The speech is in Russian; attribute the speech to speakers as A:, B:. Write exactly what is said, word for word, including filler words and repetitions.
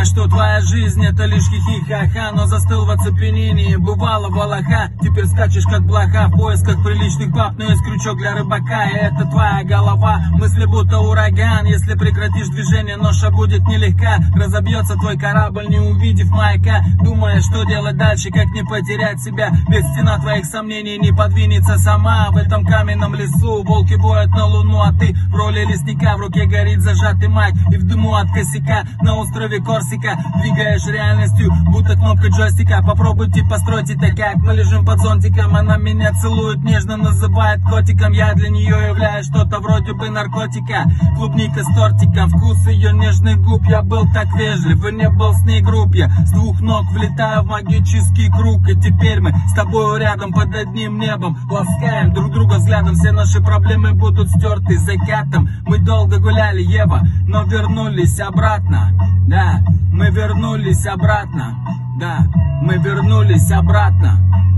A: Думая, что твоя жизнь это лишь хихи-ха-ха, но застыл в оцепенении, бывало волоха. Теперь скачешь как блоха в поисках приличных баб, но есть крючок для рыбака, и это твоя голова. Мысли будто ураган, если прекратишь движение, ноша будет нелегка. Разобьется твой корабль, не увидев маяка. Думая, что делать дальше, как не потерять себя, ведь стена твоих сомнений не подвинется сама. В этом каменном лесу волки воют на луну, а ты в роли лесника, в руке горит зажатый майк, и в дыму от косяка на острове Корсика двигаешь реальностью, будто кнопка джойстика. Попробуйте построить это как мы лежим под зонтиком. Она меня целует, нежно называет котиком. Я для нее являюсь что-то вроде бы наркотика. Клубника с тортиком, вкус ее нежных губ. Я был так вежлив и не был с ней груб. Я с двух ног влетаю в магический круг, и теперь мы с тобой рядом под одним небом ласкаем друг друга взглядом. Все наши проблемы будут стерты закатом. Мы долго гуляли, Ева, но вернулись обратно. Да, мы вернулись обратно. Да, мы вернулись обратно.